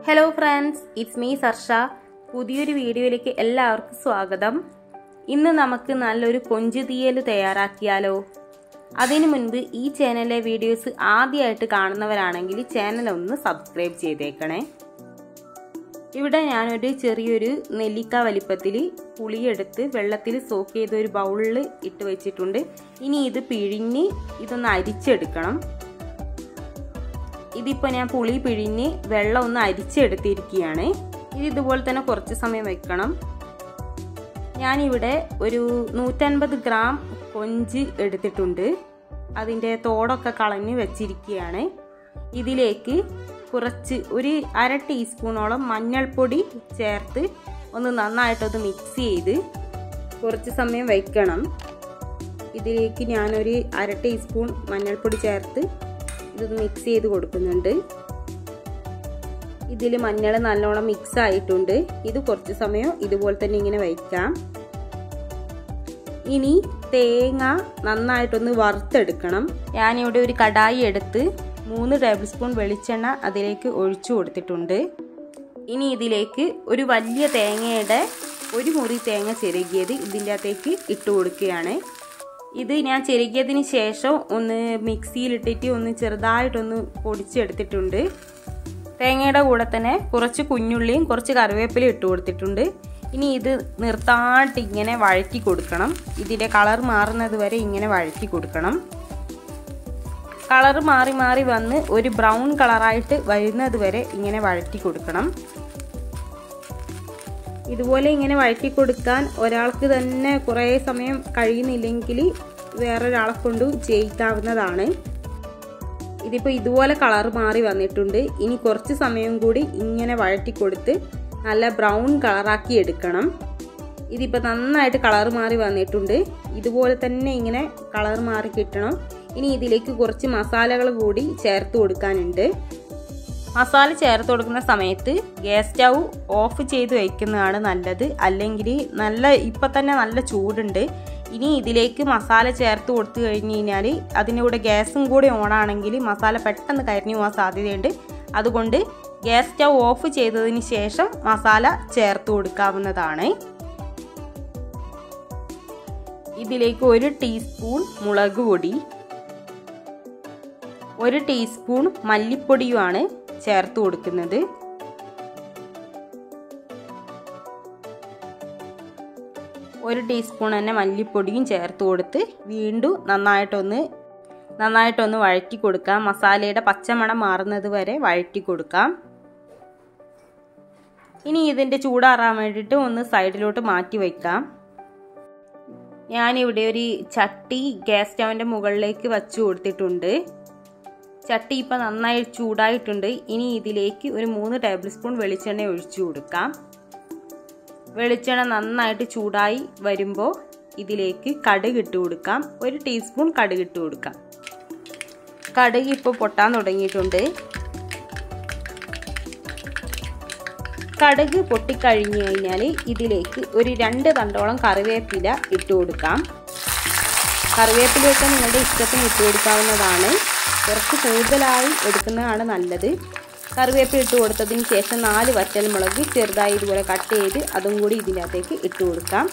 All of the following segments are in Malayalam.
Hello friends, it's me Sarsha. പുതിയൊരു വീഡിയോയിലേക്ക് എല്ലാവർക്കും സ്വാഗതം. ഇന്ന് നമുക്ക് നല്ലൊരു കൊഞ്ച് തീയൽ തയ്യാറാക്കിയാലോ? അതിനു മുൻപ് ഈ ചാനലിലെ വീഡിയോസ് ആദ്യമായിട്ട് കാണുന്നവരാണെങ്കിൽ ചാനൽ ഒന്ന് സബ്സ്ക്രൈബ് ചെയ്തേക്കണേ. ഇവിടെ ഞാനൊരു ചെറിയൊരു നെല്ലിക്ക വലിപ്പത്തിൽ പുളിയെടുത്ത് വെള്ളത്തിൽ സോക്ക് ചെയ്ത് ഒരു ബൗളിൽ ഇട്ട് വെച്ചിട്ടുണ്ട്. ഇനി ഇത് പിഴിഞ്ഞ് ഇതൊന്ന് അരിച്ചെടുക്കണം. ഇതിപ്പോൾ ഞാൻ പുളി പിഴിഞ്ഞ് വെള്ളം ഒന്ന് അരിച്ചെടുത്തിരിക്കുകയാണ്. ഇത് ഇതുപോലെ തന്നെ കുറച്ച് സമയം വെക്കണം. ഞാനിവിടെ ഒരു 150 ഗ്രാം കൊഞ്ച് എടുത്തിട്ടുണ്ട്. അതിൻ്റെ തോടൊക്കെ കളഞ്ഞ് വെച്ചിരിക്കുകയാണ്. ഇതിലേക്ക് കുറച്ച് ഒരു 1/2 ടീസ്പൂണോളം മഞ്ഞൾപ്പൊടി ചേർത്ത് ഒന്ന് നന്നായിട്ടൊന്ന് മിക്സ് ചെയ്ത് കുറച്ച് സമയം വയ്ക്കണം. ഇതിലേക്ക് ഞാനൊരു 1/2 ടീസ്പൂൺ മഞ്ഞൾപ്പൊടി ചേർത്ത് ഇതൊന്ന് മിക്സ് ചെയ്ത് കൊടുക്കുന്നുണ്ട്. ഇതിൽ മഞ്ഞൾ നല്ലോണം മിക്സ് ആയിട്ടുണ്ട്. ഇത് കുറച്ച് സമയം ഇതുപോലെ തന്നെ ഇങ്ങനെ വയ്ക്കാം. ഇനി തേങ്ങ നന്നായിട്ടൊന്ന് വറുത്തെടുക്കണം. ഞാനിവിടെ ഒരു കടായി എടുത്ത് 3 ടേബിൾ സ്പൂൺ വെളിച്ചെണ്ണ അതിലേക്ക് ഒഴിച്ചു കൊടുത്തിട്ടുണ്ട്. ഇനി ഇതിലേക്ക് ഒരു വലിയ തേങ്ങയുടെ ഒരു മുറി തേങ്ങ ചിരകിയത് ഇതിൻ്റെ അകത്തേക്ക് ഇട്ട് കൊടുക്കുകയാണ്. ഇത് ഞാൻ ചിരകിയതിന് ശേഷം ഒന്ന് മിക്സിയിലിട്ടിട്ട് ഒന്ന് ചെറുതായിട്ടൊന്ന് പൊടിച്ചെടുത്തിട്ടുണ്ട്. തേങ്ങയുടെ കൂടെ തന്നെ കുറച്ച് കുഞ്ഞുള്ളിയും കുറച്ച് കറിവേപ്പിലയും ഇട്ട് കൊടുത്തിട്ടുണ്ട്. ഇനി ഇത് നിർത്താണ്ട് ഇങ്ങനെ വഴറ്റി കൊടുക്കണം. ഇതിൻ്റെ കളർ മാറുന്നത് വരെ ഇങ്ങനെ വഴറ്റി കൊടുക്കണം. കളർ മാറി മാറി വന്ന് ഒരു ബ്രൗൺ കളറായിട്ട് വരുന്നത് വരെ ഇങ്ങനെ വഴറ്റി കൊടുക്കണം. ഇതുപോലെ ഇങ്ങനെ വഴറ്റി കൊടുക്കാൻ ഒരാൾക്ക് തന്നെ കുറേ സമയം കഴിയുന്നില്ലെങ്കിൽ വേറൊരാളെ കൊണ്ട് ചെയ്യിക്കാവുന്നതാണ്. ഇതിപ്പോൾ ഇതുപോലെ കളർ മാറി വന്നിട്ടുണ്ട്. ഇനി കുറച്ച് സമയം കൂടി ഇങ്ങനെ വഴറ്റി കൊടുത്ത് നല്ല ബ്രൗൺ കളറാക്കി എടുക്കണം. ഇതിപ്പോൾ നന്നായിട്ട് കളർ മാറി വന്നിട്ടുണ്ട്. ഇതുപോലെ തന്നെ ഇങ്ങനെ കളർ മാറി കിട്ടണം. ഇനി ഇതിലേക്ക് കുറച്ച് മസാലകൾ കൂടി ചേർത്ത് കൊടുക്കാനുണ്ട്. മസാല ചേർത്ത് കൊടുക്കുന്ന സമയത്ത് ഗ്യാസ് സ്റ്റൗ ഓഫ് ചെയ്ത് വയ്ക്കുന്നതാണ് നല്ലത്. അല്ലെങ്കിൽ ഇപ്പം തന്നെ നല്ല ചൂടുണ്ട്. ഇനി ഇതിലേക്ക് മസാല ചേർത്ത് കൊടുത്തു കഴിഞ്ഞ് കഴിഞ്ഞാൽ അതിൻ്റെ ഗ്യാസും കൂടി ഓണാണെങ്കിൽ മസാല പെട്ടെന്ന് കരിഞ്ഞു പോകാൻ സാധ്യതയുണ്ട്. അതുകൊണ്ട് ഗ്യാസ് സ്റ്റൗ ഓഫ് ചെയ്തതിന് ശേഷം മസാല ചേർത്ത് കൊടുക്കാവുന്നതാണ്. ഇതിലേക്ക് 1 ടീസ്പൂൺ മുളക് പൊടി, 1 ടീസ്പൂൺ മല്ലിപ്പൊടിയുമാണ് ചേർത്ത് കൊടുക്കുന്നത്. ഒരു ടീസ്പൂൺ തന്നെ മല്ലിപ്പൊടിയും ചേർത്ത് കൊടുത്ത് വീണ്ടും നന്നായിട്ടൊന്ന് വഴറ്റി കൊടുക്കാം. മസാലയുടെ പച്ചമണം മാറുന്നത് വരെ വഴറ്റി കൊടുക്കാം. ഇനി ഇതിൻ്റെ ചൂടാറാൻ വേണ്ടിയിട്ട് ഒന്ന് സൈഡിലോട്ട് മാറ്റി വയ്ക്കാം. ഞാനിവിടെ ഒരു ചട്ടി ഗ്യാസ് സ്റ്റൗവിൻ്റെ മുകളിലേക്ക് വച്ചു കൊടുത്തിട്ടുണ്ട്. ചട്ടി ഇപ്പം നന്നായി ചൂടായിട്ടുണ്ട്. ഇനി ഇതിലേക്ക് ഒരു 3 ടേബിൾ സ്പൂൺ വെളിച്ചെണ്ണ ഒഴിച്ചു കൊടുക്കാം. വെളിച്ചെണ്ണ നന്നായിട്ട് ചൂടായി വരുമ്പോൾ ഇതിലേക്ക് കടുക് ഇട്ട് കൊടുക്കാം. 1 ടീസ്പൂൺ കടുക് ഇട്ട് കൊടുക്കാം. കടുക് ഇപ്പോൾ പൊട്ടാൻ തുടങ്ങിയിട്ടുണ്ട്. കടുക് പൊട്ടിക്കഴിഞ്ഞു കഴിഞ്ഞാൽ ഇതിലേക്ക് ഒരു 2 തണ്ടോളം കറിവേപ്പില ഇട്ട് കൊടുക്കാം. കറിവേപ്പിലയൊക്കെ നിങ്ങളുടെ ഇഷ്ടത്തിന് ഇട്ട് കൊടുക്കാവുന്നതാണ്. കുറച്ച് കൂടുതലായി എടുക്കുന്നതാണ് നല്ലത്. കറിവേപ്പില ഇട്ട് കൊടുത്തതിന് ശേഷം 4 വറ്റൽമുളക് ചെറുതായി ഇതുപോലെ കട്ട് ചെയ്ത് അതും കൂടി ഇതിനകത്തേക്ക് ഇട്ട് കൊടുക്കാം.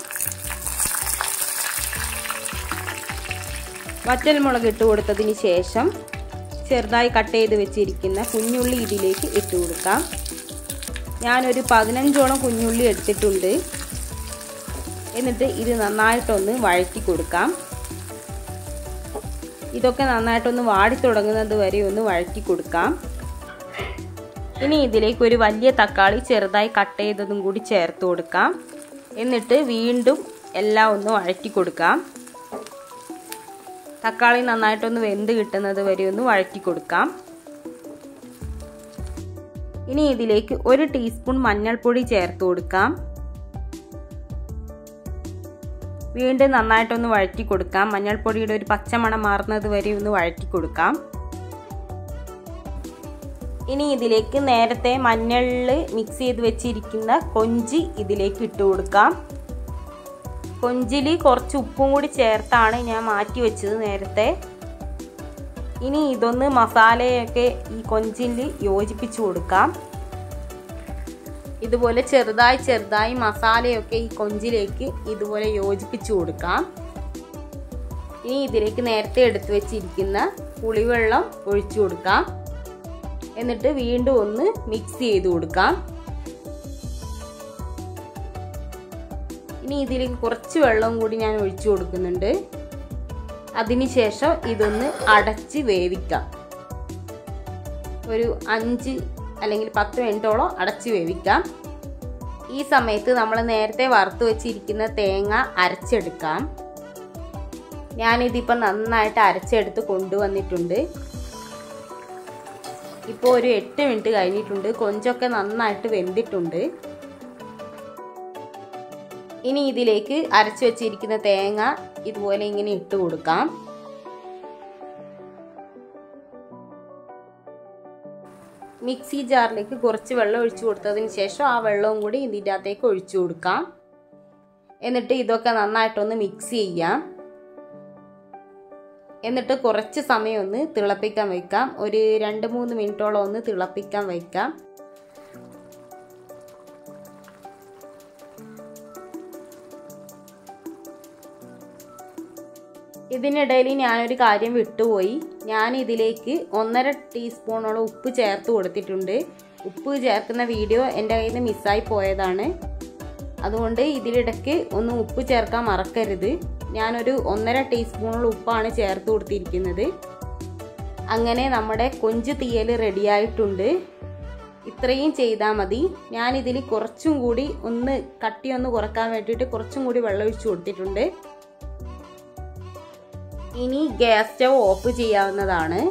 വറ്റൽമുളക് ഇട്ട് കൊടുത്തതിന് ശേഷം ചെറുതായി കട്ട് ചെയ്ത് വെച്ചിരിക്കുന്ന കുഞ്ഞുള്ളി ഇതിലേക്ക് ഇട്ട് കൊടുക്കാം. ഞാനൊരു 15ഓളം കുഞ്ഞുള്ളി എടുത്തിട്ടുണ്ട്. എന്നിട്ട് ഇത് നന്നായിട്ടൊന്ന് വഴറ്റി കൊടുക്കാം. ഇതൊക്കെ നന്നായിട്ടൊന്ന് വാടി തുടങ്ങുന്നത് വരെ ഒന്ന് വഴറ്റി കൊടുക്കാം. ഇനി ഇതിലേക്ക് ഒരു വലിയ തക്കാളി ചെറുതായി കട്ട് ചെയ്തതും കൂടി ചേർത്ത് കൊടുക്കാം. എന്നിട്ട് വീണ്ടും എല്ലാം ഒന്ന് വഴറ്റി കൊടുക്കാം. തക്കാളി നന്നായിട്ടൊന്ന് വെന്ത് കിട്ടുന്നത് വരെ ഒന്ന് വഴറ്റി കൊടുക്കാം. ഇനി ഇതിലേക്ക് 1 ടീസ്പൂൺ മഞ്ഞൾപ്പൊടി ചേർത്ത് കൊടുക്കാം. വീണ്ടും നന്നായിട്ടൊന്ന് വഴറ്റി കൊടുക്കാം. മഞ്ഞൾപ്പൊടിയുടെ ഒരു പച്ചമണം മാറുന്നത് വരെ ഒന്ന് വഴറ്റി കൊടുക്കാം. ഇനി ഇതിലേക്ക് നേരത്തെ മഞ്ഞളിൽ മിക്സ് ചെയ്ത് വെച്ചിരിക്കുന്ന കൊഞ്ച് ഇതിലേക്ക് ഇട്ട് കൊടുക്കാം. കൊഞ്ചിൽ കുറച്ച് ഉപ്പും കൂടി ചേർത്താണ് ഞാൻ മാറ്റി വെച്ചത് നേരത്തെ. ഇനി ഇതൊന്ന് മസാലയൊക്കെ ഈ കൊഞ്ചിൽ യോജിപ്പിച്ച് കൊടുക്കാം. ഇതുപോലെ ചെറുതായി മസാലയൊക്കെ ഈ കൊഞ്ചിലേക്ക് ഇതുപോലെ യോജിപ്പിച്ചു കൊടുക്കാം. ഇനി ഇതിലേക്ക് നേരത്തെ എടുത്തു വെച്ചിരിക്കുന്ന പുളിവെള്ളം ഒഴിച്ചു കൊടുക്കാം. എന്നിട്ട് വീണ്ടും ഒന്ന് മിക്സ് ചെയ്ത് കൊടുക്കാം. ഇനി ഇതിലേക്ക് കുറച്ച് വെള്ളം കൂടി ഞാൻ ഒഴിച്ചു കൊടുക്കുന്നുണ്ട്. അതിനുശേഷം ഇതൊന്ന് അടച്ച് വേവിക്കാം. ഒരു 5 അല്ലെങ്കിൽ 10 മിനിറ്റോളം അടച്ച് വേവിക്കാം. ഈ സമയത്ത് നമ്മൾ നേരത്തെ വറുത്ത് വെച്ചിരിക്കുന്ന തേങ്ങ അരച്ചെടുക്കാം. ഞാനിതിപ്പോൾ നന്നായിട്ട് അരച്ചെടുത്ത് കൊണ്ടുവന്നിട്ടുണ്ട്. ഇപ്പോൾ ഒരു 8 മിനിറ്റ് കഴിഞ്ഞിട്ടുണ്ട്. കൊഞ്ചൊക്കെ നന്നായിട്ട് വെന്തിട്ടുണ്ട്. ഇനി ഇതിലേക്ക് അരച്ചു വെച്ചിരിക്കുന്ന തേങ്ങ ഇതുപോലെ ഇങ്ങനെ ഇട്ട് കൊടുക്കാം. മിക്സി ജാറിലേക്ക് കുറച്ച് വെള്ളം ഒഴിച്ചു കൊടുത്തതിന് ശേഷം ആ വെള്ളവും കൂടി ഇതിൻ്റെ അകത്തേക്ക് ഒഴിച്ചു കൊടുക്കാം. എന്നിട്ട് ഇതൊക്കെ നന്നായിട്ടൊന്ന് മിക്സ് ചെയ്യാം. എന്നിട്ട് കുറച്ച് സമയം ഒന്ന് തിളപ്പിക്കാൻ വയ്ക്കാം. ഒരു 2-3 മിനിറ്റോളം ഒന്ന് തിളപ്പിക്കാൻ വയ്ക്കാം. ഇതിനിടയിൽ ഞാനൊരു കാര്യം വിട്ടുപോയി. ഞാൻ ഇതിലേക്ക് 1.5 ടീസ്പൂണോളം ഉപ്പ് ചേർത്ത് കൊടുത്തിട്ടുണ്ട്. ഉപ്പ് ചേർക്കുന്ന വീഡിയോ എൻ്റെ കയ്യിൽ നിന്ന് മിസ്സായി പോയതാണ്. അതുകൊണ്ട് ഇതിലിടയ്ക്ക് ഒന്ന് ഉപ്പ് ചേർക്കാൻ മറക്കരുത്. ഞാനൊരു 1.5 ടീസ്പൂണോളം ഉപ്പാണ് ചേർത്ത് കൊടുത്തിരിക്കുന്നത്. അങ്ങനെ നമ്മുടെ കൊഞ്ച് തീയൽ റെഡിയായിട്ടുണ്ട്. ഇത്രയും ചെയ്താൽ മതി. ഞാനിതിൽ കുറച്ചും കൂടി ഒന്ന് കട്ടിയൊന്ന് കുറക്കാൻ വേണ്ടിയിട്ട് കുറച്ചും കൂടി വെള്ളം ഒഴിച്ചു കൊടുത്തിട്ടുണ്ട്. ഇനി ഗ്യാസ് സ്റ്റവ് ഓഫ് ചെയ്യാവുന്നതാണ്.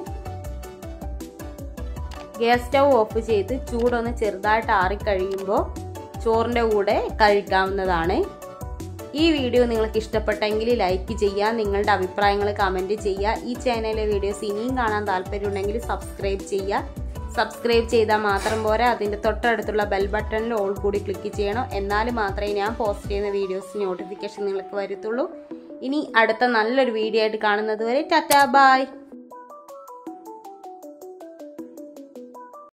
ഗ്യാസ് സ്റ്റവ് ഓഫ് ചെയ്ത് ചൂടൊന്ന് ചെറുതായിട്ട് ആറിക്കഴിയുമ്പോൾ ചോറിൻ്റെ കൂടെ കഴിക്കാവുന്നതാണ്. ഈ വീഡിയോ നിങ്ങൾക്ക് ഇഷ്ടപ്പെട്ടെങ്കിൽ ലൈക്ക് ചെയ്യുക. നിങ്ങളുടെ അഭിപ്രായങ്ങൾ കമൻറ്റ് ചെയ്യുക. ഈ ചാനലിലെ വീഡിയോസ് ഇനിയും കാണാൻ താല്പര്യമുണ്ടെങ്കിൽ സബ്സ്ക്രൈബ് ചെയ്യുക. സബ്സ്ക്രൈബ് ചെയ്താൽ മാത്രം പോരാ, അതിൻ്റെ തൊട്ടടുത്തുള്ള ബെൽ ബട്ടണിൽ ഓൾ കൂടി ക്ലിക്ക് ചെയ്യണം. എന്നാൽ മാത്രമേ ഞാൻ പോസ്റ്റ് ചെയ്യുന്ന വീഡിയോസ് നോട്ടിഫിക്കേഷൻ നിങ്ങൾക്ക് വരത്തുള്ളൂ. ഇനി അടുത്ത നല്ലൊരു വീഡിയോ ആയിട്ട് കാണുന്നത് വരെ ടാറ്റാ ബൈ.